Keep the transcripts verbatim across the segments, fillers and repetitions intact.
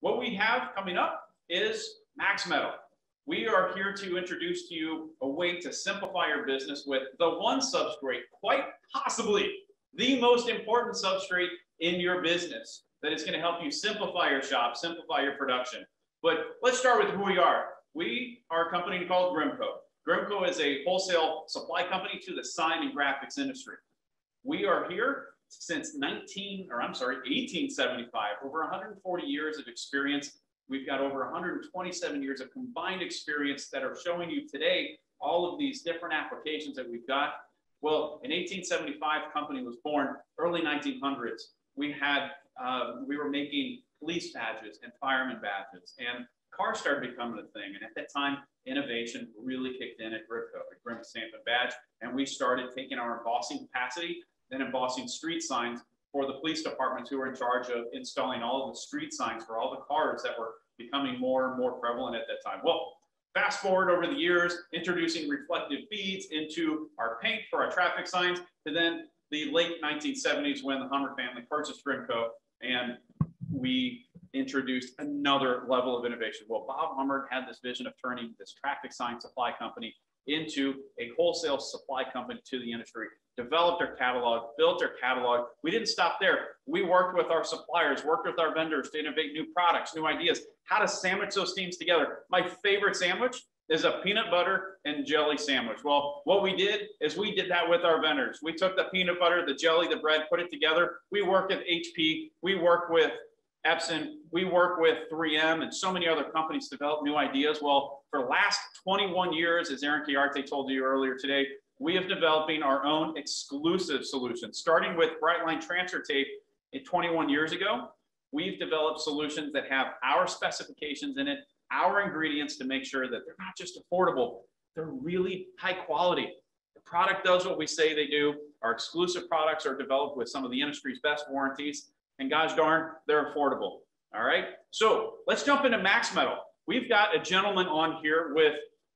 what we have coming up is Maxmetal. We are here to introduce to you a way to simplify your business with the one substrate, quite possibly the most important substrate in your business, that is going to help you simplify your shop, simplify your production. But let's start with who we are. We are a company called Grimco. Grimco is a wholesale supply company to the sign and graphics industry. We are here since nineteen, or I'm sorry, eighteen seventy-five, over one hundred forty years of experience. We've got over one hundred twenty-seven years of combined experience that are showing you today all of these different applications that we've got. Well, in eighteen seventy-five, the company was born. Early nineteen hundreds, we had uh, we were making police badges and fireman badges, and cars started becoming a thing. And at that time, innovation really kicked in at Grimco, at Grim Stamp and Badge, and we started taking our embossing capacity and embossing street signs for the police departments who were in charge of installing all of the street signs for all the cars that were becoming more and more prevalent at that time. Well, fast forward over the years, introducing reflective beads into our paint for our traffic signs, to then the late nineteen seventies when the Hummer family purchased Grimco, and we introduced another level of innovation. Well, Bob Hummer had this vision of turning this traffic sign supply company into a wholesale supply company to the industry, developed our catalog, built our catalog. We didn't stop there. We worked with our suppliers, worked with our vendors to innovate new products, new ideas, how to sandwich those teams together. My favorite sandwich is a peanut butter and jelly sandwich. Well, what we did is we did that with our vendors. We took the peanut butter, the jelly, the bread, put it together. We worked with H P, we worked with Epson, we work with three M and so many other companies to develop new ideas. Well, for the last twenty-one years, as Aaron Chiarte told you earlier today, we have developing our own exclusive solutions. Starting with Brightline transfer tape twenty-one years ago, we've developed solutions that have our specifications in it, our ingredients, to make sure that they're not just affordable, they're really high quality. The product does what we say they do. Our exclusive products are developed with some of the industry's best warranties. And gosh darn, they're affordable. All right. So let's jump into Maxmetal. We've got a gentleman on here with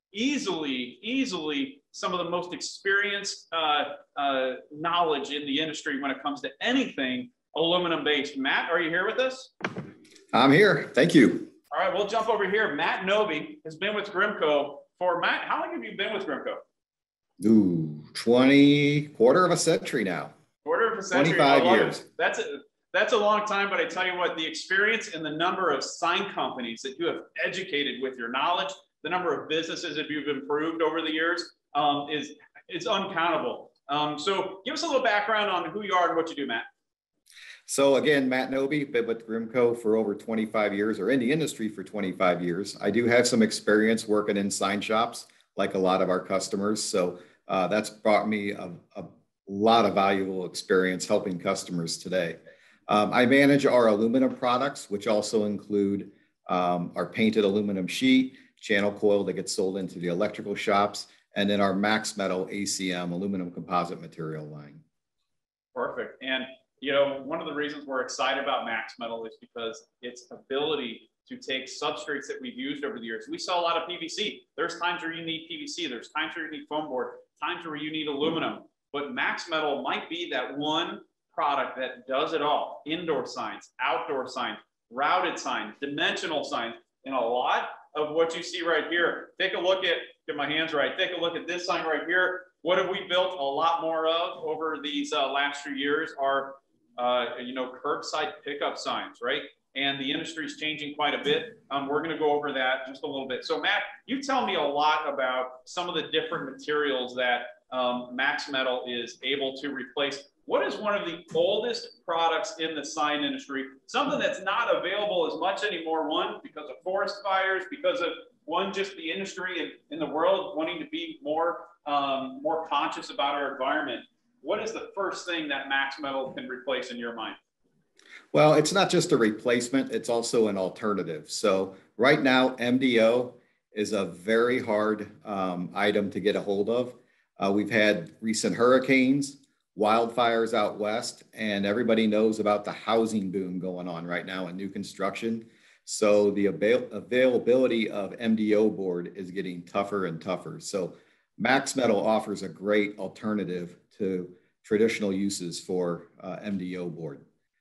easily, easily some of the most experienced uh, uh, knowledge in the industry when it comes to anything aluminum based. Matt, are you here with us? I'm here. Thank you. All right, we'll jump over here. Matt Noby has been with Grimco for, Matt, how long have you been with Grimco? Ooh, twenty, quarter of a century now. Quarter of a century. twenty-five years. That's it. That's a long time, but I tell you what, the experience and the number of sign companies that you have educated with your knowledge, the number of businesses that you've improved over the years um, is, is uncountable. Um, so give us a little background on who you are and what you do, Matt. So again, Matt Noby, been with Grimco for over twenty-five years, or in the industry for twenty-five years. I do have some experience working in sign shops, like a lot of our customers. So uh, that's brought me a, a lot of valuable experience helping customers today. Um, I manage our aluminum products, which also include um, our painted aluminum sheet, channel coil that gets sold into the electrical shops, and then our Maxmetal A C M aluminum composite material line. Perfect. And, you know, one of the reasons we're excited about Maxmetal is because its ability to take substrates that we've used over the years. We saw a lot of P V C. There's times where you need P V C. There's times where you need foam board, times where you need aluminum. But Maxmetal might be that one product that does it all. Indoor signs, outdoor signs, routed signs, dimensional signs, and a lot of what you see right here. Take a look at, get my hands right, take a look at this sign right here. What have we built a lot more of over these uh, last few years are, uh, you know, curbside pickup signs, right? And the industry is changing quite a bit. Um, we're gonna go over that just a little bit. So Matt, you tell me a lot about some of the different materials that um, Maxmetal is able to replace. What is one of the oldest products in the sign industry? Something that's not available as much anymore, one, because of forest fires, because of, one, just the industry and in the world wanting to be more, um, more conscious about our environment. What is the first thing that Maxmetal can replace in your mind? Well, it's not just a replacement, it's also an alternative. So right now, M D O is a very hard um, item to get a hold of. Uh, we've had recent hurricanes, wildfires out west, and everybody knows about the housing boom going on right now in new construction. So the avail availability of M D O board is getting tougher and tougher. So Maxmetal offers a great alternative to traditional uses for uh, M D O board.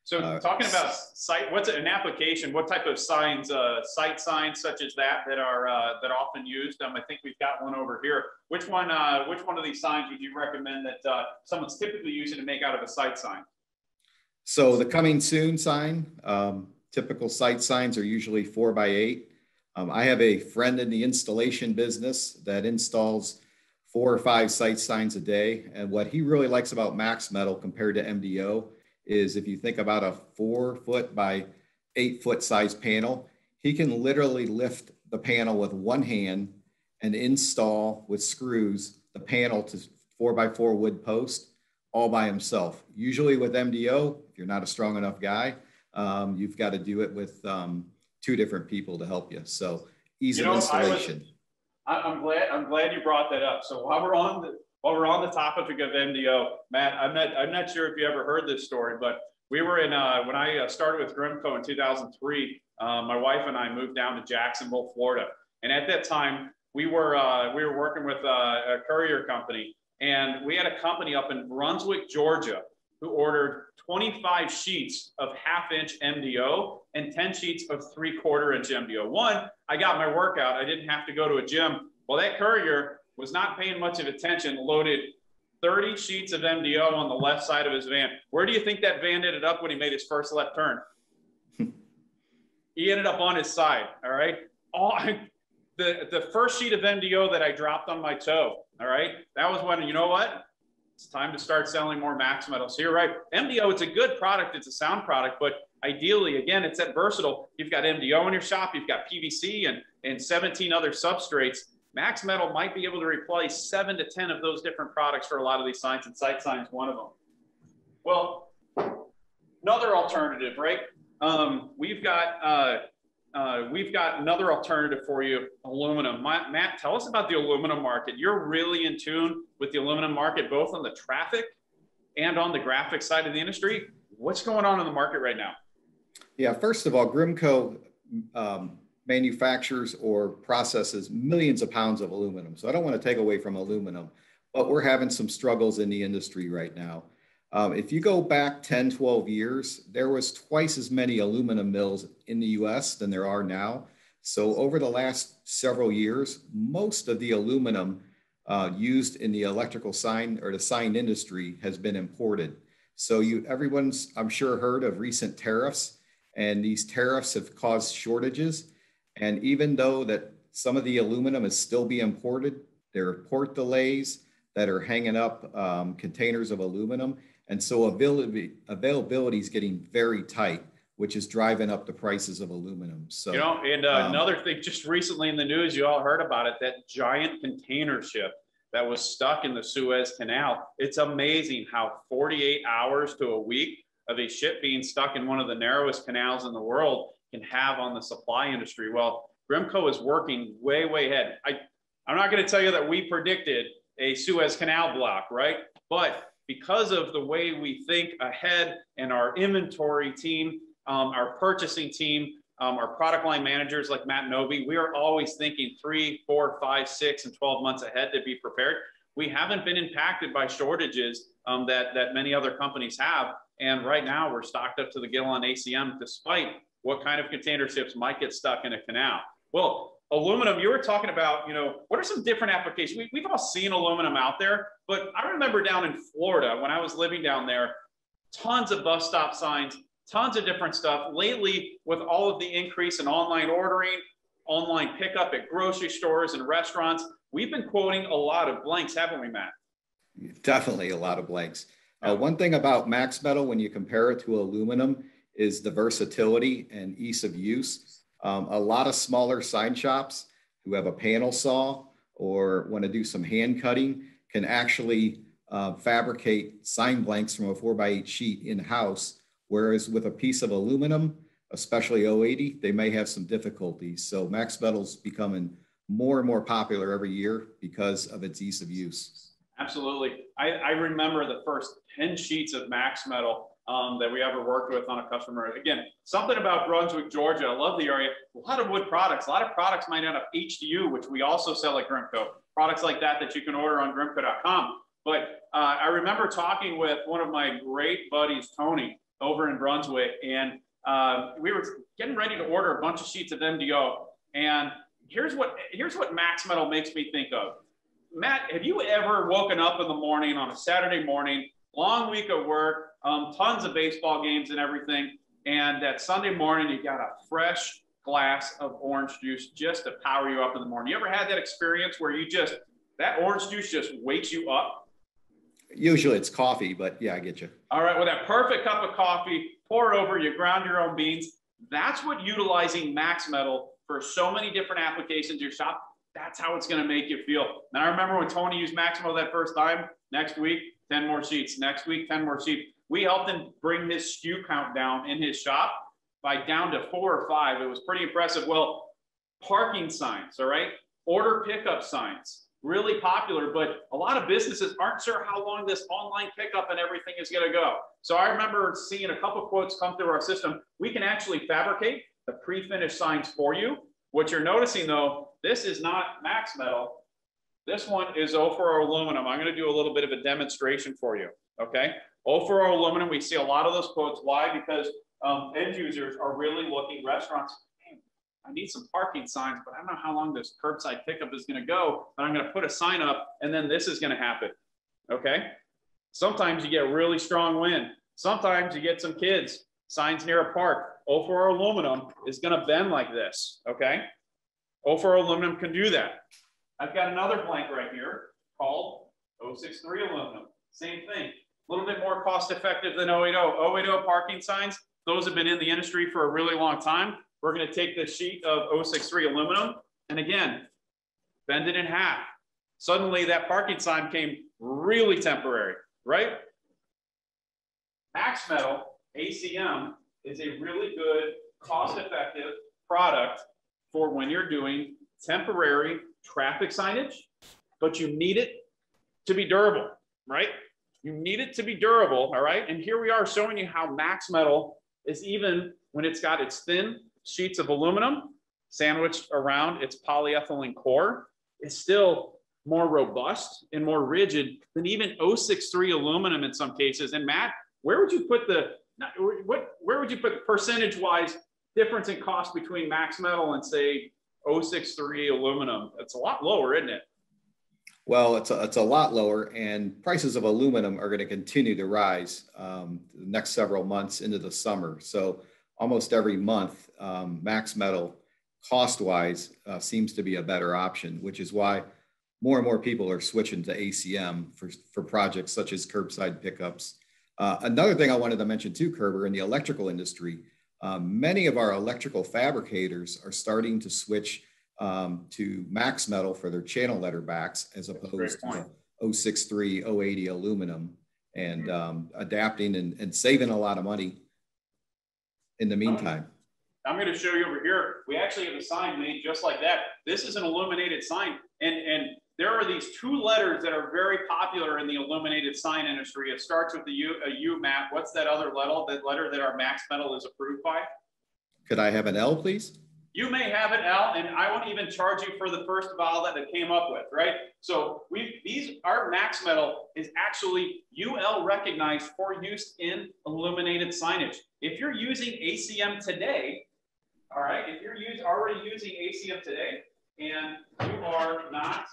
So Uh, talking about site, what's an application? What type of signs, uh, site signs such as that that are uh, that are often used? Um, I think we've got one over here. Which one? Uh, which one of these signs would you recommend that uh, someone's typically using to make out of a site sign? So the coming soon sign, um, typical site signs are usually four by eight. Um, I have a friend in the installation business that installs four or five site signs a day, and what he really likes about Maxmetal compared to M D O is if you think about a four foot by eight foot size panel, he can literally lift the panel with one hand and install with screws the panel to four by four wood post all by himself. Usually with M D O, if you're not a strong enough guy, um, you've got to do it with um, two different people to help you. So ease You of know, installation. I was, I'm glad I'm glad you brought that up. So while we're on the While we're on the topic of M D O, Matt, I'm not, I'm not sure if you ever heard this story, but we were in, uh, when I started with Grimco in two thousand three, uh, my wife and I moved down to Jacksonville, Florida. And at that time, we were, uh, we were working with a, a courier company, and we had a company up in Brunswick, Georgia, who ordered twenty-five sheets of half inch M D O and ten sheets of three quarter inch M D O. One, I got my workout. I didn't have to go to a gym. Well, that courier was not paying much of attention, loaded thirty sheets of M D O on the left side of his van. Where do you think that van ended up when he made his first left turn? He ended up on his side, all right? All, the, the first sheet of M D O that I dropped on my toe, all right? That was when, you know what? It's time to start selling more Maxmetal. So you're right, M D O, it's a good product, it's a sound product, but ideally, again, it's that versatile. You've got M D O in your shop, you've got P V C and, and seventeen other substrates. Maxmetal might be able to replace seven to ten of those different products for a lot of these signs, and site signs one of them. Well, another alternative, right? Um, we've got uh, uh, we've got another alternative for you, aluminum. Matt, tell us about the aluminum market. You're really in tune with the aluminum market, both on the traffic and on the graphic side of the industry. What's going on in the market right now? Yeah, first of all, Grimco um, manufactures or processes millions of pounds of aluminum. So I don't want to take away from aluminum, but we're having some struggles in the industry right now. Um, if you go back ten, twelve years, there was twice as many aluminum mills in the U S than there are now. So over the last several years, most of the aluminum uh, used in the electrical sign or the sign industry has been imported. So you, everyone's, I'm sure, heard of recent tariffs, and these tariffs have caused shortages. And even though that some of the aluminum is still being imported, there are port delays that are hanging up um, containers of aluminum. And so availability, availability is getting very tight, which is driving up the prices of aluminum. So, you know, and uh, um, another thing, just recently in the news, you all heard about it, that giant container ship that was stuck in the Suez Canal. It's amazing how forty-eight hours to a week of a ship being stuck in one of the narrowest canals in the world can have on the supply industry. Well, Grimco is working way, way ahead. I, I'm not going to tell you that we predicted a Suez Canal block, right? But because of the way we think ahead and our inventory team, um, our purchasing team, um, our product line managers like Matt Noby, we are always thinking three, four, five, six, and twelve months ahead to be prepared. We haven't been impacted by shortages um, that, that many other companies have. And right now we're stocked up to the gill on A C M, despite what kind of container ships might get stuck in a canal. Well, aluminum, you were talking about, you know, what are some different applications? We, we've all seen aluminum out there, but I remember down in Florida when I was living down there, tons of bus stop signs, tons of different stuff. Lately, with all of the increase in online ordering, online pickup at grocery stores and restaurants, we've been quoting a lot of blanks, haven't we, Matt? Definitely a lot of blanks. Uh, one thing about Maxmetal, when you compare it to aluminum, is the versatility and ease of use. Um, a lot of smaller sign shops who have a panel saw or want to do some hand cutting can actually uh, fabricate sign blanks from a four by eight sheet in-house, whereas with a piece of aluminum, especially oh eighty, they may have some difficulties. So Maxmetal's becoming more and more popular every year because of its ease of use. Absolutely. I, I remember the first ten sheets of Maxmetal um, that we ever worked with on a customer. Again, something about Brunswick, Georgia. I love the area. A lot of wood products. A lot of products might end up H D U, which we also sell at Grimco. Products like that that you can order on grimco dot com. But uh, I remember talking with one of my great buddies, Tony, over in Brunswick, and uh, we were getting ready to order a bunch of sheets of M D O. And here's what here's what Maxmetal makes me think of. Matt, have you ever woken up in the morning on a Saturday morning, long week of work, um, tons of baseball games and everything, and that Sunday morning you got a fresh glass of orange juice just to power you up in the morning? You ever had that experience where you just, that orange juice just wakes you up? Usually it's coffee, but yeah, I get you. All right, well, that perfect cup of coffee, pour it over, you ground your own beans. That's what utilizing Maxmetal for so many different applications in your shop, that's how it's going to make you feel. And I remember when Tony used Maxmetal that first time, next week, ten more sheets, next week, ten more sheets. We helped him bring his S K U count down in his shop by down to four or five. It was pretty impressive. Well, parking signs, all right? Order pickup signs, really popular, but a lot of businesses aren't sure how long this online pickup and everything is gonna go. So I remember seeing a couple quotes come through our system. We can actually fabricate the pre-finished signs for you. What you're noticing though, this is not Maxmetal. This one is oh four oh aluminum. I'm gonna do a little bit of a demonstration for you, okay? oh four oh aluminum, we see a lot of those quotes. Why? Because um, end users are really looking, restaurants, hey, I need some parking signs, but I don't know how long this curbside pickup is gonna go, but I'm gonna put a sign up and then this is gonna happen, okay? Sometimes you get really strong wind. Sometimes you get some kids, signs near a park. oh four oh aluminum is gonna bend like this, okay? oh four oh aluminum can do that. I've got another blank right here called oh six three aluminum. Same thing, a little bit more cost effective than oh eight oh. oh eight oh parking signs, those have been in the industry for a really long time. We're gonna take this sheet of oh six three aluminum and again, bend it in half. Suddenly that parking sign came really temporary, right? Maxmetal A C M is a really good, cost-effective product for when you're doing temporary traffic signage, but you need it to be durable, right? You need it to be durable, all right? And here we are showing you how Maxmetal is, even when it's got its thin sheets of aluminum sandwiched around its polyethylene core, is still more robust and more rigid than even oh six three aluminum in some cases. And Matt, where would you put the, what, where would you put percentage-wise difference in cost between Maxmetal and say oh six three aluminum? It's a lot lower, isn't it? Well, it's a, it's a lot lower, and prices of aluminum are going to continue to rise um, the next several months into the summer. So almost every month, um, Maxmetal cost-wise uh, seems to be a better option, which is why more and more people are switching to A C M for, for projects such as curbside pickups. Uh, another thing I wanted to mention too, Kerber, in the electrical industry, um, many of our electrical fabricators are starting to switch um, to Maxmetal for their channel letter backs as opposed to oh six three, oh eighty aluminum, and um, adapting and, and saving a lot of money in the meantime. I'm going to show you over here. We actually have a sign made just like that. This is an illuminated sign, and, and there are these two letters that are very popular in the illuminated sign industry. It starts with the U, a U, Matt. What's that other letter, that letter that our Maxmetal is approved by? Could I have an L, please? You may have an L, and I won't even charge you for the first vowel that it came up with, right? So we these our Maxmetal is actually U L recognized for use in illuminated signage. If you're using A C M today, all right, if you're use, already using A C M today and you are not,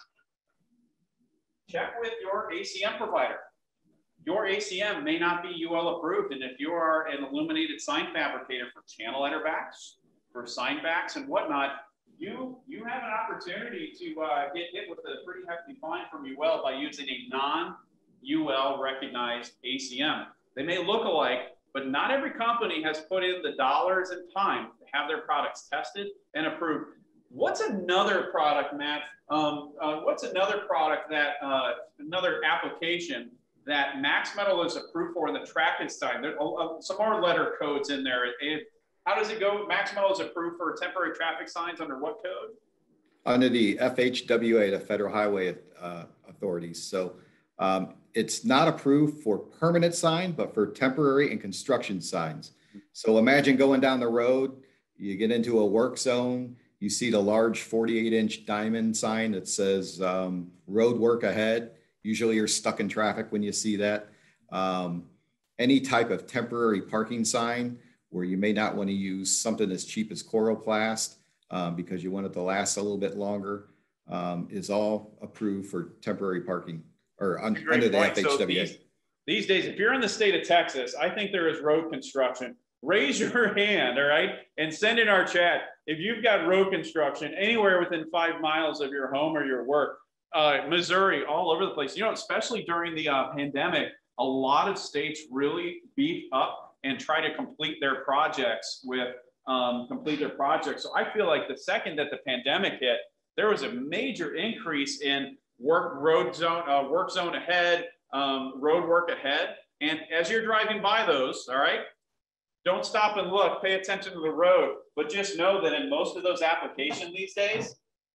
check with your A C M provider. Your A C M may not be U L approved, and if you are an illuminated sign fabricator for channel letter backs, for sign backs and whatnot, you you have an opportunity to uh, get hit with a pretty hefty fine from U L by using a non-U L recognized A C M. They may look alike, but not every company has put in the dollars and time to have their products tested and approved. What's another product, Matt? Um, uh, what's another product that, uh, another application that Maxmetal is approved for in the traffic sign? There's uh, some more letter codes in there. It, How does it go? Maxmetal is approved for temporary traffic signs under what code? Under the F H W A, the Federal Highway uh, Authorities. So um, it's not approved for permanent sign, but for temporary and construction signs. So imagine going down the road, you get into a work zone, you see the large forty-eight inch diamond sign that says um, road work ahead. Usually you're stuck in traffic when you see that. Um, any type of temporary parking sign where you may not want to use something as cheap as Coroplast um, because you want it to last a little bit longer, um, is all approved for temporary parking or un under the point. F H W A. So these, these days, if you're in the state of Texas, I think there is road construction. Raise your hand, all right, and send in our chat if you've got road construction anywhere within five miles of your home or your work. Uh, Missouri, all over the place. You know, especially during the uh, pandemic, a lot of states really beef up and try to complete their projects with um, complete their projects. So I feel like the second that the pandemic hit, there was a major increase in work road zone, uh, work zone ahead, um, road work ahead. And as you're driving by those, all right, don't stop and look, pay attention to the road, but just know that in most of those applications these days,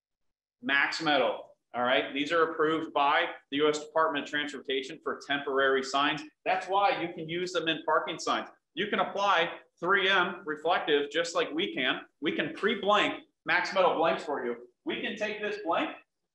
Maxmetal, all right, these are approved by the U S Department of Transportation for temporary signs. That's why you can use them in parking signs. You can apply three M reflective just like we can. We can pre-blank Maxmetal blanks for you. We can take this blank,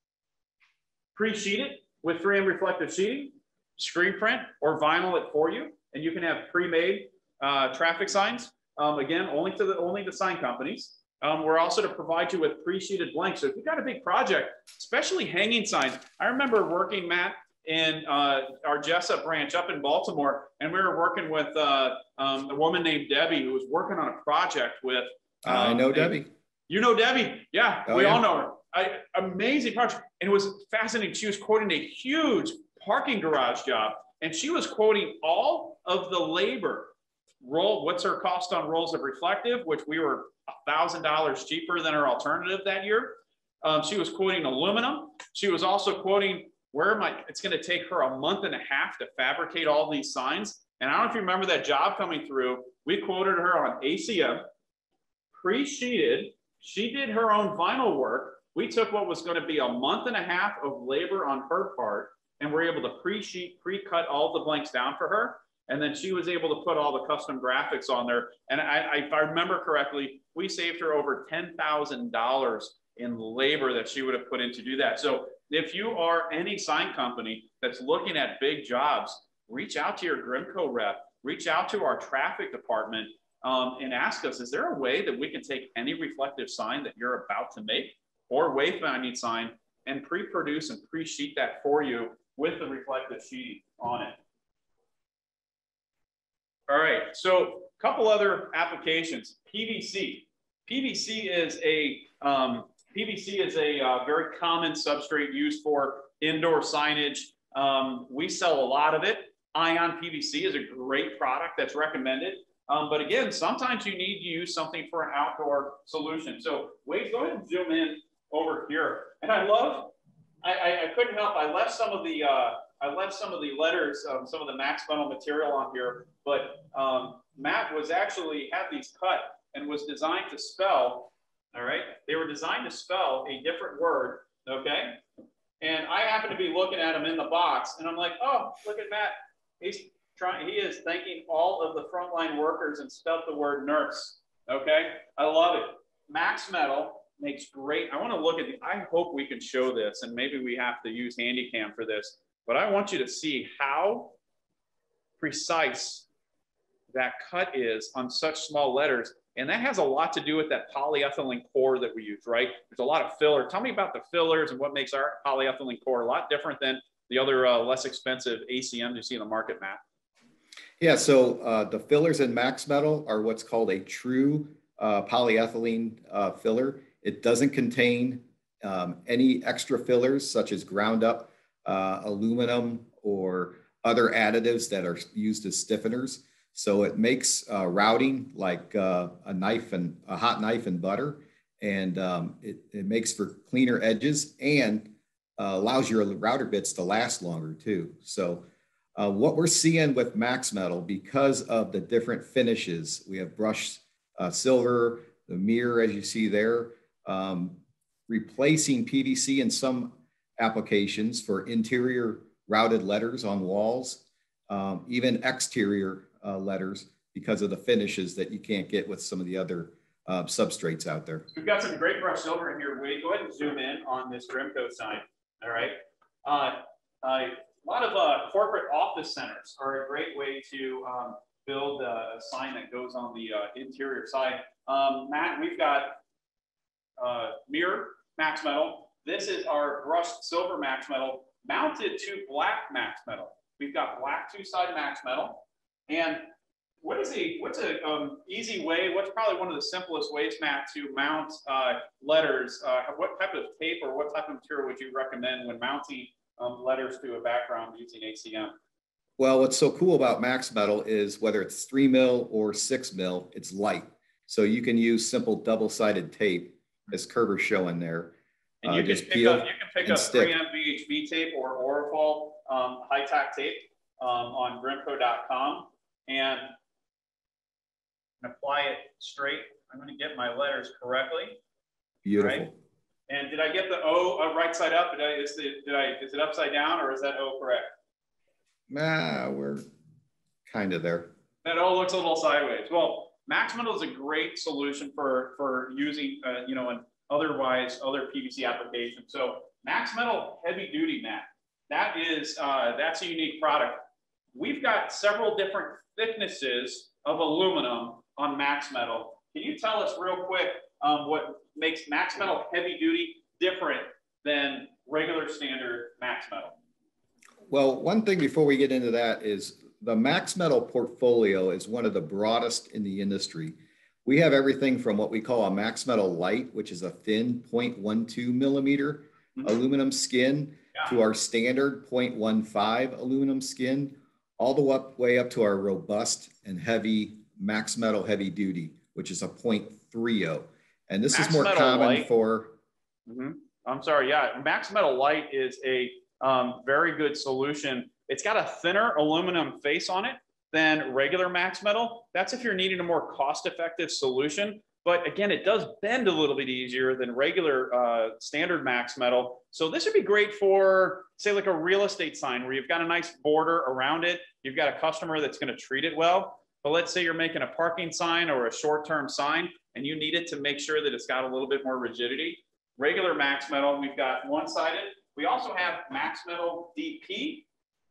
pre-sheet it with three M reflective sheeting, screen print or vinyl it for you, and you can have pre-made uh, traffic signs. Um, again, only to the only the sign companies. Um, we're also to provide you with pre-sheeted blanks. So if you've got a big project, especially hanging signs, I remember working, Matt, in uh, our Jessup branch up in Baltimore, and we were working with uh, um, a woman named Debbie who was working on a project with. Um, I know a, Debbie. You know Debbie, yeah, oh, we yeah. all know her. I, amazing project, and it was fascinating. She was quoting a huge parking garage job, and she was quoting all of the labor. Roll, what's her cost on rolls of reflective, which we were a thousand dollars cheaper than our alternative that year. Um, she was quoting aluminum. She was also quoting where am I, it's going to take her a month and a half to fabricate all these signs. And I don't know if you remember that job coming through. We quoted her on A C M, pre-sheeted. She did her own vinyl work. We took what was going to be a month and a half of labor on her part, and we're able to pre-sheet, pre-cut all the blanks down for her. And then she was able to put all the custom graphics on there. And I, I, if I remember correctly, we saved her over ten thousand dollars in labor that she would have put in to do that. So if you are any sign company that's looking at big jobs, reach out to your Grimco rep, reach out to our traffic department um, and ask us, is there a way that we can take any reflective sign that you're about to make or wayfinding sign and pre-produce and pre-sheet that for you with the reflective sheeting on it? All right, so a couple other applications. P V C. P V C is a um, P V C is a uh, very common substrate used for indoor signage. Um, we sell a lot of it. Ion P V C is a great product that's recommended. Um, but again, sometimes you need to use something for an outdoor solution. So Wade, go ahead and zoom in over here. And I love, I, I, I couldn't help, I left some of the, uh, I left some of the letters, um, some of the Maxmetal material on here, but um, Matt was actually, had these cut and was designed to spell, all right? They were designed to spell a different word, okay? And I happen to be looking at them in the box and I'm like, oh, look at Matt. He's trying, he is thanking all of the frontline workers and spelled the word nurse, okay? I love it. Maxmetal makes great, I wanna look at the, I hope we can show this and maybe we have to use Handycam for this. But I want you to see how precise that cut is on such small letters. And that has a lot to do with that polyethylene core that we use, right? There's a lot of filler. Tell me about the fillers and what makes our polyethylene core a lot different than the other uh, less expensive A C Ms you see in the market, Matt. Yeah, so uh, the fillers in Maxmetal are what's called a true uh, polyethylene uh, filler. It doesn't contain um, any extra fillers such as ground up Uh, aluminum or other additives that are used as stiffeners. So it makes uh, routing like uh, a knife and a hot knife and butter. And um, it, it makes for cleaner edges and uh, allows your router bits to last longer too. So uh, what we're seeing with Maxmetal, because of the different finishes, we have brushed uh, silver, the mirror, as you see there, um, replacing P V C in some applications for interior routed letters on walls, um, even exterior uh, letters because of the finishes that you can't get with some of the other uh, substrates out there. We've got some great brushed silver in here. Wade, go ahead and zoom in on this Grimco sign. All right. Uh, uh, a lot of uh, corporate office centers are a great way to um, build a, a sign that goes on the uh, interior side. Um, Matt, we've got uh, mirror Maxmetal. This is our brushed silver Maxmetal mounted to black Maxmetal. We've got black two-side Maxmetal. And what is a what's a um, easy way? What's probably one of the simplest ways, Matt, to mount uh, letters? Uh, what type of tape or what type of material would you recommend when mounting um, letters to a background using A C M? Well, what's so cool about Maxmetal is whether it's three mil or six mil, it's light. So you can use simple double-sided tape, as Kerber's showing there. And you, uh, can, just pick up, you can pick up stick. three M V H V tape or Orifol um, high-tack tape um, on grimco dot com and apply it straight. I'm going to get my letters correctly. Beautiful. Right? And did I get the O uh, right side up? Did I, is, the, did I, is it upside down or is that O correct? Nah, we're kind of there. That O looks a little sideways. Well, Maxmetal is a great solution for, for using, uh, you know, an otherwise other P V C applications. So Maxmetal heavy duty mat, that is, uh, that's a unique product. We've got several different thicknesses of aluminum on Maxmetal. Can you tell us real quick um, what makes Maxmetal heavy duty different than regular standard Maxmetal? Well, one thing before we get into that is the Maxmetal portfolio is one of the broadest in the industry. We have everything from what we call a Maxmetal Light, which is a thin zero point one two millimeter mm-hmm. aluminum skin, yeah. to our standard zero point one five aluminum skin, all the way up to our robust and heavy Maxmetal heavy duty, which is a zero point three zero. And this Maxmetal is more common Light. for... Mm-hmm. I'm sorry, yeah. Maxmetal Light is a um, very good solution. It's got a thinner aluminum face on it than regular Maxmetal. That's if you're needing a more cost-effective solution. But again, it does bend a little bit easier than regular uh, standard Maxmetal. So this would be great for, say, like a real estate sign where you've got a nice border around it. You've got a customer that's going to treat it well. But let's say you're making a parking sign or a short-term sign and you need it to make sure that it's got a little bit more rigidity. Regular Maxmetal, we've got one-sided. We also have Maxmetal D P.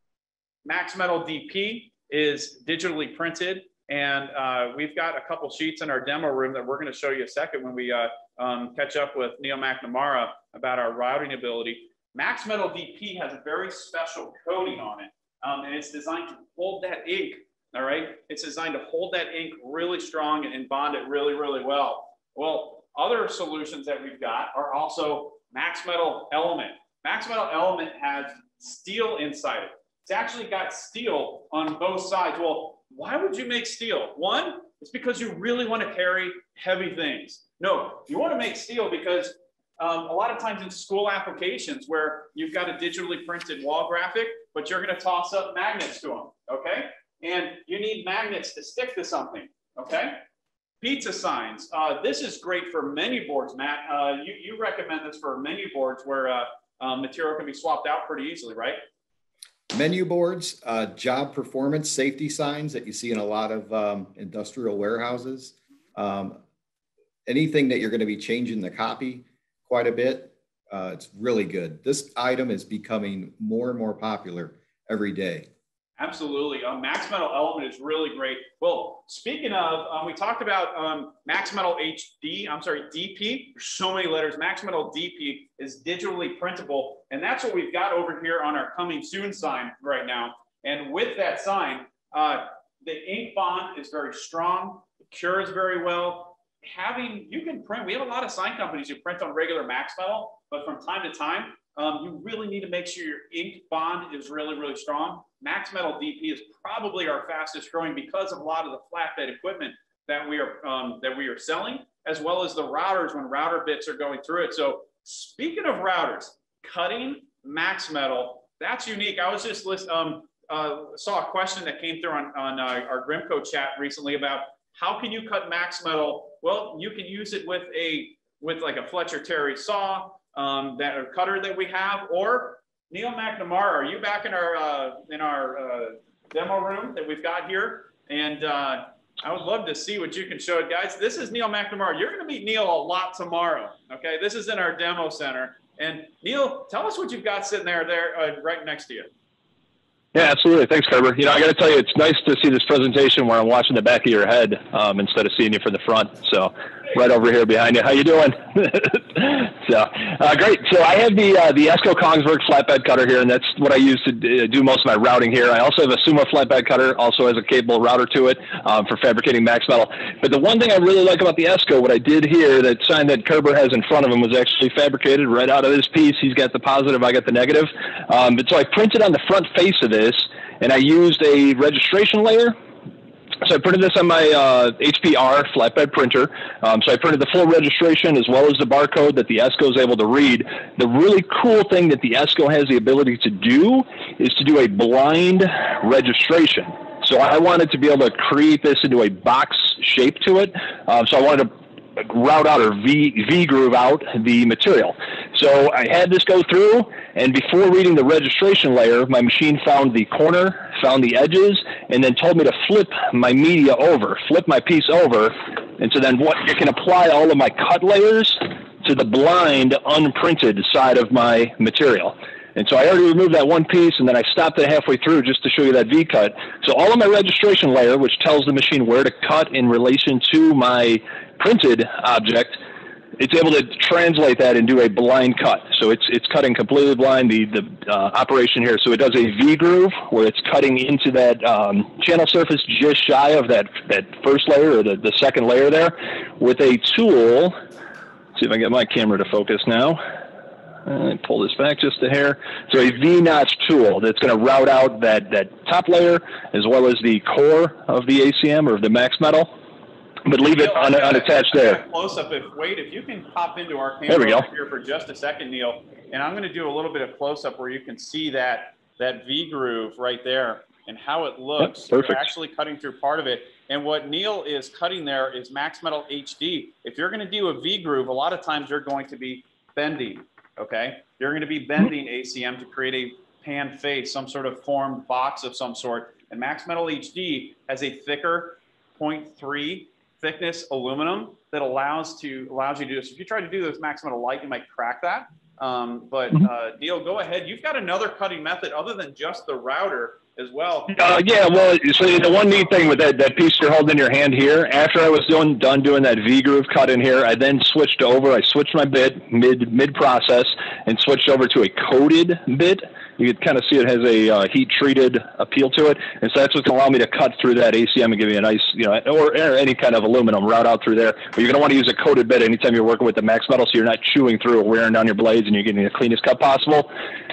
Maxmetal D P is digitally printed, and uh, we've got a couple sheets in our demo room that we're going to show you a second when we uh, um, catch up with Neil McNamara about our routing ability. Maxmetal D P has a very special coating on it, um, and it's designed to hold that ink, all right? It's designed to hold that ink really strong and bond it really, really well. Well, other solutions that we've got are also Maxmetal Element. Maxmetal Element has steel inside it. It's actually got steel on both sides. Well, why would you make steel? One, it's because you really want to carry heavy things. No, you want to make steel because um, a lot of times in school applications where you've got a digitally printed wall graphic, but you're going to toss up magnets to them, okay? And you need magnets to stick to something, okay? Pizza signs. Uh, this is great for menu boards, Matt. Uh, you, you recommend this for menu boards where uh, uh, material can be swapped out pretty easily, right? Menu boards, uh, job performance safety signs that you see in a lot of um, industrial warehouses. Um, anything that you're going to be changing the copy quite a bit, uh, it's really good. This item is becoming more and more popular every day. Absolutely. Um, Maxmetal Element is really great. Well, speaking of, um, we talked about um, Maxmetal H D, I'm sorry, D P. There's so many letters. Maxmetal D P is digitally printable. And that's what we've got over here on our coming soon sign right now. And with that sign, uh, the ink bond is very strong. It cures very well. Having, you can print, we have a lot of sign companies who print on regular Maxmetal, but from time to time, um, you really need to make sure your ink bond is really, really strong. Maxmetal D P is probably our fastest growing because of a lot of the flatbed equipment that we are um, that we are selling, as well as the routers when router bits are going through it. So speaking of routers, cutting Maxmetal, that's unique. I was just list, um, uh, saw a question that came through on, on uh, our Grimco chat recently about how can you cut Maxmetal? Well, you can use it with a with like a Fletcher Terry saw, um, that or cutter that we have, or Neil McNamara, are you back in our uh, in our uh, demo room that we've got here? And uh, I would love to see what you can show it, guys. This is Neil McNamara. You're going to meet Neil a lot tomorrow. Okay, this is in our demo center. And Neil, tell us what you've got sitting there, there uh, right next to you. Yeah, absolutely. Thanks, Kerber. You know, I got to tell you, it's nice to see this presentation where I'm watching the back of your head um, instead of seeing you from the front. So, right over here behind you. How you doing? so, uh, great. So, I have the uh, the Esco Kongsberg flatbed cutter here, and that's what I use to do most of my routing here. I also have a Sumo flatbed cutter, also has a cable router to it um, for fabricating Maxmetal. But the one thing I really like about the Esco, what I did here, that sign that Kerber has in front of him was actually fabricated right out of this piece. He's got the positive, I got the negative. Um, but so I printed on the front face of this, and I used a registration layer. So I printed this on my uh, H P R flatbed printer. Um, so I printed the full registration as well as the barcode that the Esco is able to read. The really cool thing that the Esco has the ability to do is to do a blind registration. So I wanted to be able to create this into a box shape to it. Um, so I wanted to route out or V, V groove out the material. So I had this go through, and before reading the registration layer, my machine found the corner, found the edges, and then told me to flip my media over, flip my piece over. And so then what, it can apply all of my cut layers to the blind, unprinted side of my material. And so I already removed that one piece, and then I stopped it halfway through just to show you that V-cut. So all of my registration layer, which tells the machine where to cut in relation to my printed object, it's able to translate that into a blind cut. So it's it's cutting completely blind, the, the uh, operation here. So it does a V-groove where it's cutting into that um, channel surface just shy of that, that first layer or the, the second layer there with a tool. Let's see if I can get my camera to focus now. Uh, pull this back just a hair. So a V-notch tool that's going to route out that, that top layer as well as the core of the A C M or the Maxmetal, but leave it un unattached there. Close up. If wait, if you can pop into our there we camera go. here for just a second, Neil, and I'm going to do a little bit of close up where you can see that that V groove right there and how it looks. Yep, perfect. We're actually cutting through part of it, and what Neil is cutting there is Maxmetal H D. If you're going to do a V groove, a lot of times you're going to be bending. Okay, you're going to be bending A C M to create a pan face, some sort of formed box of some sort. And Maxmetal H D has a thicker zero point three thickness aluminum that allows to allows you to do this. If you try to do this Maxmetal Light, you might crack that. Um, but uh, Neil, go ahead. You've got another cutting method other than just the router as well. Uh, yeah, well, so the one neat thing with that, that piece you're holding in your hand here, after I was doing, done doing that V-groove cut in here, I then switched over. I switched my bit mid, mid-process and switched over to a coated bit. You can kind of see it has a uh, heat-treated appeal to it. And so that's what's going to allow me to cut through that A C M and give you a nice, you know, or, or any kind of aluminum route out through there. But you're going to want to use a coated bit anytime you're working with the Maxmetal so you're not chewing through or wearing down your blades and you're getting the cleanest cut possible.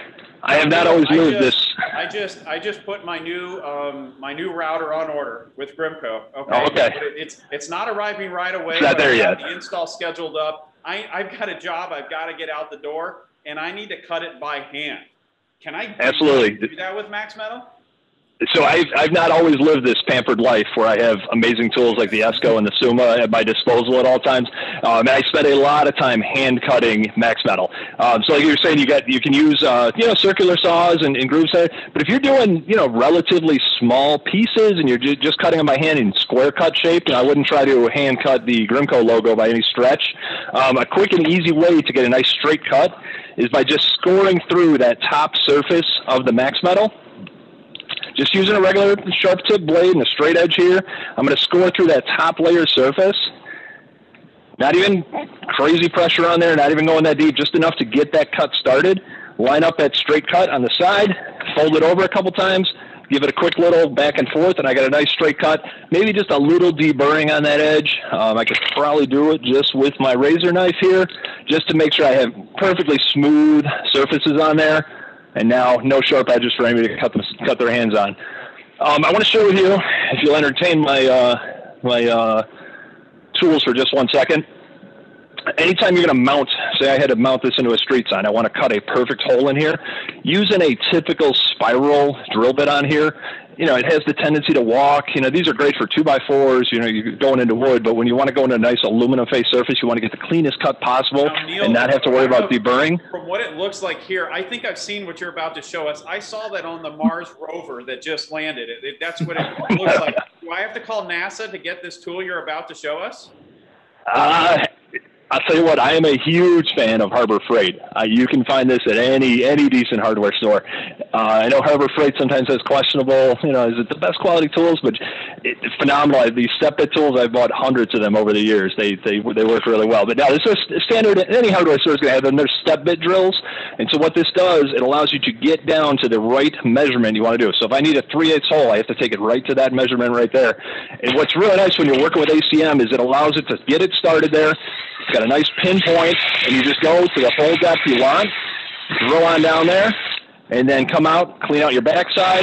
I have not always moved this. I just I just put my new um, my new router on order with Grimco. Okay. Oh, okay. But it, it's it's not arriving right away. It's not there yet. The install scheduled up. I I've got a job. I've got to get out the door, and I need to cut it by hand. Can I absolutely do that with Maxmetal? So I've, I've not always lived this pampered life where I have amazing tools like the Esco and the Suma at my disposal at all times. Um, and I spent a lot of time hand cutting Maxmetal. Um, so like you were saying, you got you can use uh, you know circular saws and, and grooves there. But if you're doing you know relatively small pieces and you're ju just cutting them by hand in square cut shape, you know, I wouldn't try to hand cut the Grimco logo by any stretch. Um, a quick and easy way to get a nice straight cut is by just scoring through that top surface of the Maxmetal. Just using a regular sharp tip blade and a straight edge here, I'm going to score through that top layer surface. Not even crazy pressure on there, not even going that deep, just enough to get that cut started. Line up that straight cut on the side, fold it over a couple times, give it a quick little back and forth, and I got a nice straight cut. Maybe just a little deburring on that edge. Um, I could probably do it just with my razor knife here, just to make sure I have perfectly smooth surfaces on there. And now no sharp edges for anybody to cut, them, cut their hands on. Um, I want to share with you, if you'll entertain my, uh, my uh, tools for just one second. Anytime you're going to mount, say I had to mount this into a street sign, I want to cut a perfect hole in here. Using a typical spiral drill bit on here, you know, it has the tendency to walk. You know, these are great for two by fours, you know, you're going into wood, but when you want to go into a nice aluminum face surface, you want to get the cleanest cut possible now, Neil, and not have to worry about deburring. From what it looks like here, I think I've seen what you're about to show us. I saw that on the Mars rover that just landed. It, it, that's what it looks like. Do I have to call NASA to get this tool you're about to show us? Uh, I'll tell you what, I am a huge fan of Harbor Freight. Uh, you can find this at any any decent hardware store. Uh, I know Harbor Freight sometimes has questionable, you know, is it the best quality tools? But it, it's phenomenal. These step bit tools, I've bought hundreds of them over the years. They they they work really well. But now this is standard. Any hardware store is going to have them. They're step bit drills, and so what this does, it allows you to get down to the right measurement you want to do. So if I need a three eighths hole, I have to take it right to that measurement right there. And what's really nice when you're working with A C M is it allows it to get it started there. It's got a nice pinpoint, and you just go to the hole depth you want, drill on down there, and then come out, clean out your backside,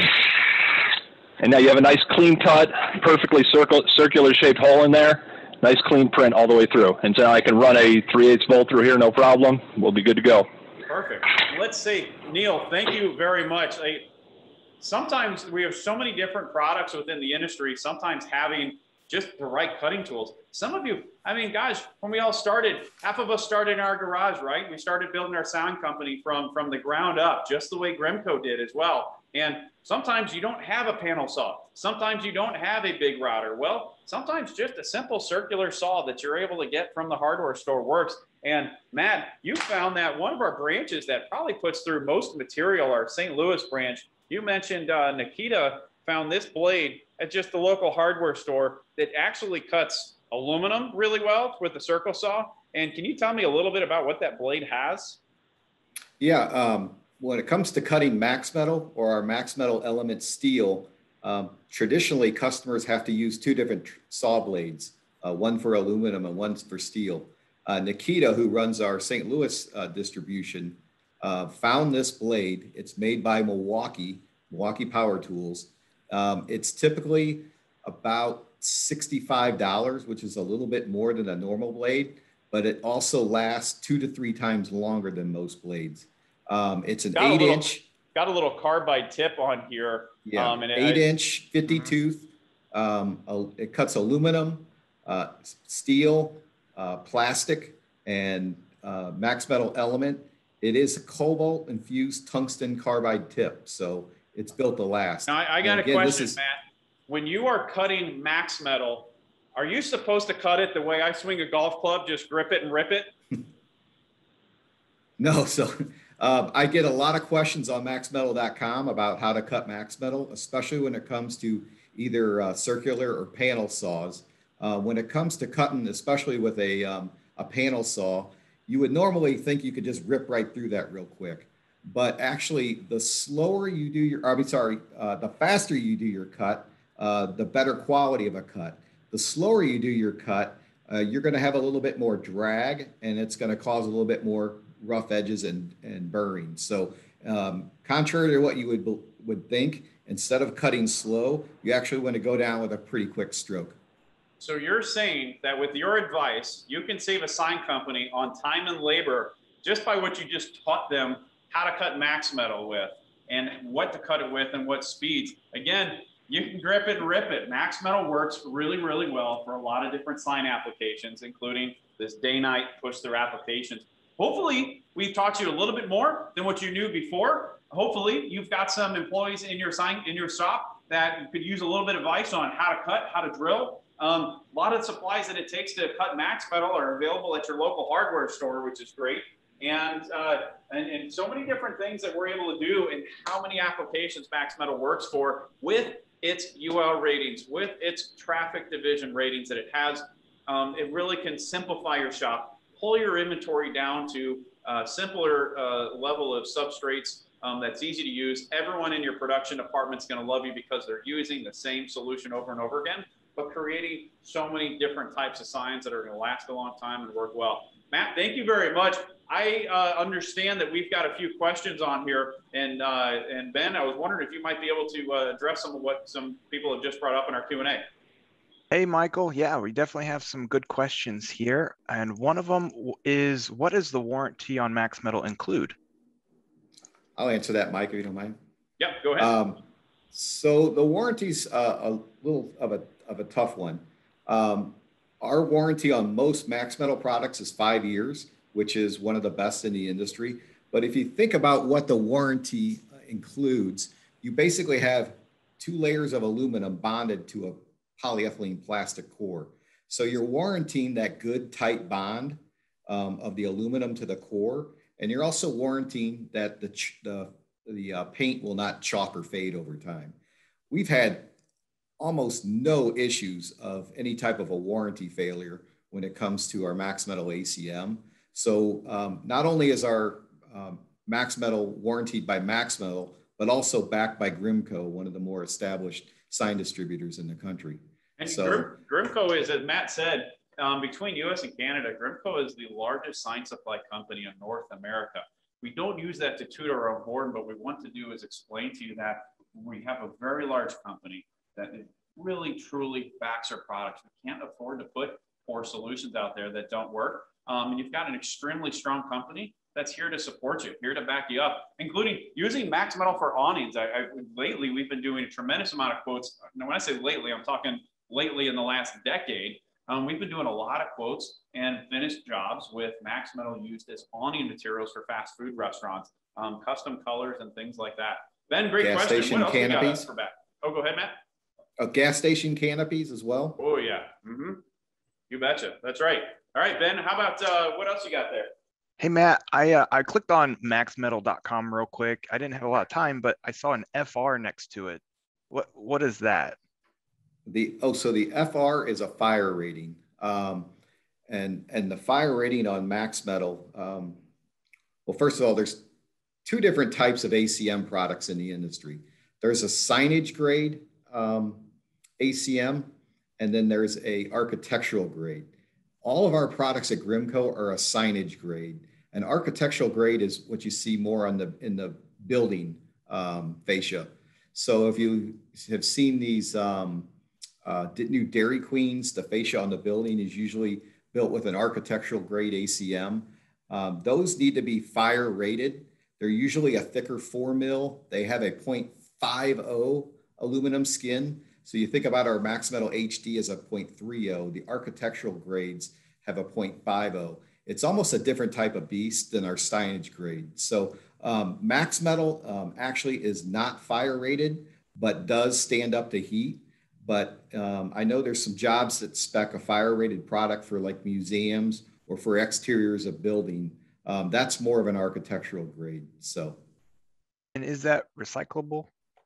and now you have a nice clean cut, perfectly circle, circular shaped hole in there, nice clean print all the way through. And so I can run a three eighths bolt through here, no problem. We'll be good to go. Perfect. Let's see, Neil, thank you very much. I, sometimes we have so many different products within the industry, sometimes having just the right cutting tools. Some of you, I mean, guys, when we all started, half of us started in our garage, right? We started building our sound company from, from the ground up, just the way Grimco did as well. And sometimes you don't have a panel saw. Sometimes you don't have a big router. Well, sometimes just a simple circular saw that you're able to get from the hardware store works. And Matt, you found that one of our branches that probably puts through most material, our Saint Louis branch, you mentioned uh, Nikita found this blade at just the local hardware store that actually cuts aluminum really well with the circle saw. And can you tell me a little bit about what that blade has? Yeah, um, when it comes to cutting Maxmetal or our Maxmetal element steel, um, traditionally customers have to use two different saw blades, uh, one for aluminum and one for steel. Uh, Nikita, who runs our Saint Louis uh, distribution, uh, found this blade. It's made by Milwaukee, Milwaukee Power Tools. Um, it's typically about sixty-five dollars, which is a little bit more than a normal blade, but it also lasts two to three times longer than most blades. Um, it's an got eight a little, inch. Got a little carbide tip on here. Yeah, um, and eight it, inch, fifty mm-hmm. tooth. Um, it cuts aluminum, uh, steel, uh, plastic, and uh, Maxmetal element. It is a cobalt infused tungsten carbide tip. So it's built to last. Now, I, I got again, a question, is, Matt. When you are cutting Maxmetal, are you supposed to cut it the way I swing a golf club, just grip it and rip it? No, so uh, I get a lot of questions on maxmetal dot com about how to cut Maxmetal, especially when it comes to either uh, circular or panel saws. Uh, when it comes to cutting, especially with a, um, a panel saw, you would normally think you could just rip right through that real quick. But actually, the slower you do your, I'm sorry, uh, the faster you do your cut, uh, the better quality of a cut. The slower you do your cut, uh, you're going to have a little bit more drag, and it's going to cause a little bit more rough edges and, and burring. So um, contrary to what you would, would think, instead of cutting slow, you actually want to go down with a pretty quick stroke. So you're saying that with your advice, you can save a sign company on time and labor just by what you just taught them how to cut Maxmetal with and what to cut it with and what speeds. Again, you can grip it and rip it. Maxmetal works really, really well for a lot of different sign applications, including this day-night push-through applications. Hopefully, we've taught you a little bit more than what you knew before. Hopefully, you've got some employees in your sign in your shop that could use a little bit of advice on how to cut, how to drill. Um, a lot of supplies that it takes to cut Maxmetal are available at your local hardware store, which is great. And, uh, and, and so many different things that we're able to do and how many applications Maxmetal works for with its U L ratings, with its traffic division ratings that it has. Um, it really can simplify your shop, pull your inventory down to a simpler uh, level of substrates um, that's easy to use. Everyone in your production department is going to love you because they're using the same solution over and over again, but creating so many different types of signs that are going to last a long time and work well. Matt, thank you very much. I uh, understand that we've got a few questions on here, and uh, and Ben, I was wondering if you might be able to uh, address some of what some people have just brought up in our Q and A. Hey, Michael. Yeah, we definitely have some good questions here, and one of them is, what does the warranty on Maxmetal include? I'll answer that, Mike, if you don't mind. Yep, go ahead. Um, so the warranty's uh, a little of a of a tough one. Um, our warranty on most Maxmetal products is five years, which is one of the best in the industry. But if you think about what the warranty includes, you basically have two layers of aluminum bonded to a polyethylene plastic core. So you're warranting that good tight bond um, of the aluminum to the core. And you're also warranting that the, the, the uh, paint will not chalk or fade over time. We've had almost no issues of any type of a warranty failure when it comes to our Maxmetal A C M. So um, not only is our um, Maxmetal warranted by Maxmetal, but also backed by Grimco, one of the more established sign distributors in the country. And so, Grim, Grimco is, as Matt said, um, between U S and Canada, Grimco is the largest sign supply company in North America. We don't use that to toot our own horn, but what we want to do is explain to you that we have a very large company that really, truly backs our products. We can't afford to put poor solutions out there that don't work. Um, and you've got an extremely strong company that's here to support you, here to back you up, including using Maxmetal for awnings. I, I, lately, we've been doing a tremendous amount of quotes. Now, when I say lately, I'm talking lately in the last decade. Um, we've been doing a lot of quotes and finished jobs with Maxmetal used as awning materials for fast food restaurants, um, custom colors and things like that. Ben, great gas question. Station what else canopies. We got for back? Oh, go ahead, Matt. Uh, gas station canopies as well. Oh, yeah. Mm-hmm. You betcha. That's right. All right, Ben, how about uh, what else you got there? Hey, Matt, I uh, I clicked on maxmetal dot com real quick. I didn't have a lot of time, but I saw an F R next to it. What What is that? The oh, so the F R is a fire rating, um, and and the fire rating on Maxmetal. Um, well, first of all, there's two different types of A C M products in the industry. There's a signage grade um, A C M, and then there's a architectural grade. All of our products at Grimco are a signage grade. An architectural grade is what you see more on the in the building um, fascia. So if you have seen these um, uh, new Dairy Queens, the fascia on the building is usually built with an architectural grade A C M. Um, those need to be fire rated. They're usually a thicker four mil. They have a point five oh aluminum skin. So you think about our Maxmetal H D as a point three oh. The architectural grades have a point five oh. It's almost a different type of beast than our signage grade. So um, Maxmetal um, actually is not fire rated, but does stand up to heat. But um, I know there's some jobs that spec a fire rated product for like museums or for exteriors of building. Um, that's more of an architectural grade. So, and is that recyclable?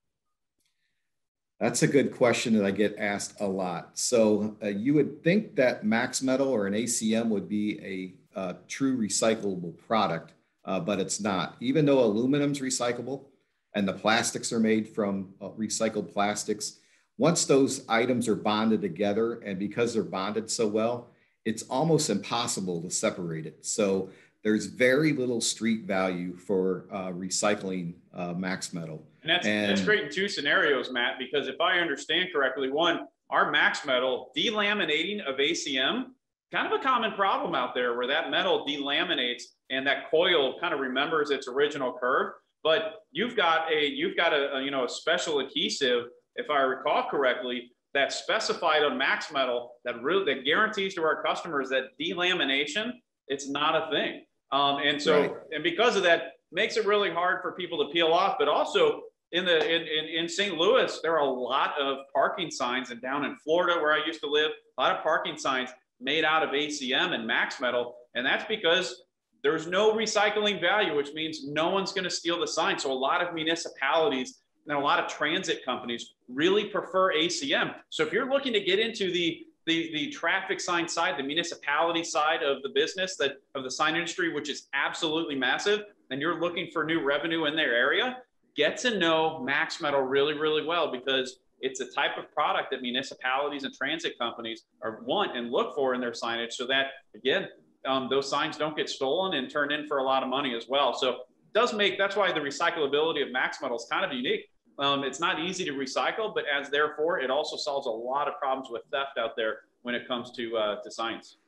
That's a good question that I get asked a lot. So uh, you would think that Maxmetal or an A C M would be a uh, true recyclable product, uh, but it's not. Even though aluminum's recyclable and the plastics are made from uh, recycled plastics, once those items are bonded together, and because they're bonded so well, it's almost impossible to separate it. So there's very little street value for uh, recycling uh, Maxmetal. And that's, and that's great in two scenarios, Matt, because if I understand correctly, one, our Maxmetal delaminating of A C M, kind of a common problem out there where that metal delaminates and that coil kind of remembers its original curve. But you've got a, you've got a, a you know, a special adhesive, if I recall correctly, that's specified on Maxmetal that really, that guarantees to our customers that delamination, it's not a thing. Um, and so, right. and because of that, makes it really hard for people to peel off. But also in the in, in, in Saint Louis, there are a lot of parking signs, and down in Florida where I used to live, a lot of parking signs made out of A C M and Maxmetal. And that's because there's no recycling value, which means no one's going to steal the sign. So a lot of municipalities and a lot of transit companies really prefer A C M. So if you're looking to get into the The, the traffic sign side, the municipality side of the business, that of the sign industry, which is absolutely massive, and you're looking for new revenue in their area, get to know Maxmetal really, really well, because it's a type of product that municipalities and transit companies are want and look for in their signage, so that, again, um, those signs don't get stolen and turned in for a lot of money as well. So it does make, that's why the recyclability of Maxmetal is kind of unique. Um, it's not easy to recycle, but as therefore, it also solves a lot of problems with theft out there when it comes to uh, to signs.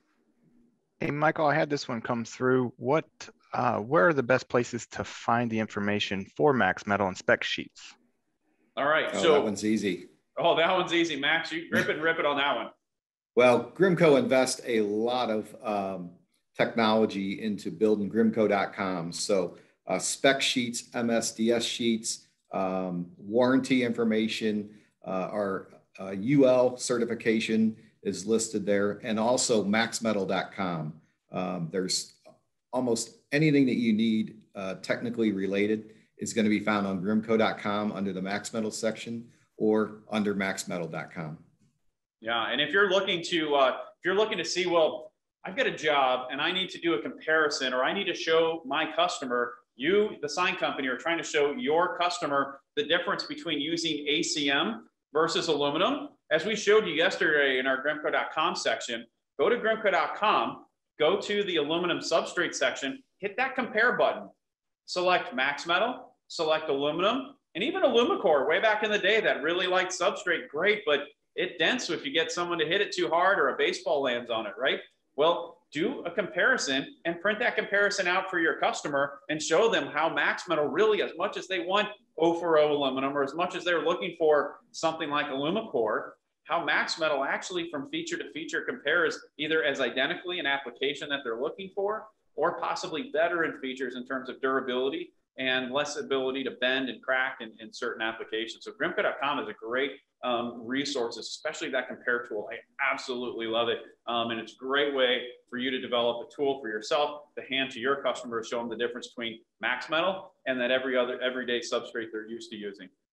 Hey, Michael, I had this one come through. What, uh, where are the best places to find the information for Maxmetal and spec sheets? All right, oh, so that one's easy. Oh, that one's easy, Max. You rip it and rip it on that one. Well, Grimco invests a lot of um, technology into building Grimco dot com. So uh, spec sheets, M S D S sheets, Um, warranty information, uh, our uh, U L certification is listed there, and also Maxmetal dot com. Um, there's almost anything that you need uh, technically related is going to be found on grimco dot com under the Maxmetal section or under maxmetal dot com. Yeah, and if you're looking to uh, if you're looking to see, well, I've got a job and I need to do a comparison, or I need to show my customer, you, the sign company, are trying to show your customer the difference between using A C M versus aluminum. As we showed you yesterday in our grimco dot com section, go to grimco dot com, go to the aluminum substrate section, hit that compare button, select Maxmetal, select aluminum, and even Alumicore way back in the day that really liked substrate, great, but it dents if you get someone to hit it too hard or a baseball lands on it, right? Well, do a comparison and print that comparison out for your customer and show them how Maxmetal really, as much as they want O for O aluminum, or as much as they're looking for something like Alumicore, how Maxmetal actually from feature to feature compares either as identically an application that they're looking for, or possibly better in features in terms of durability and less ability to bend and crack in, in certain applications. So grimco dot com is a great um, resource, especially that compare tool. I absolutely love it. Um, and it's a great way for you to develop a tool for yourself to hand to your customers, show them the difference between Maxmetal and that every other everyday substrate they're used to using.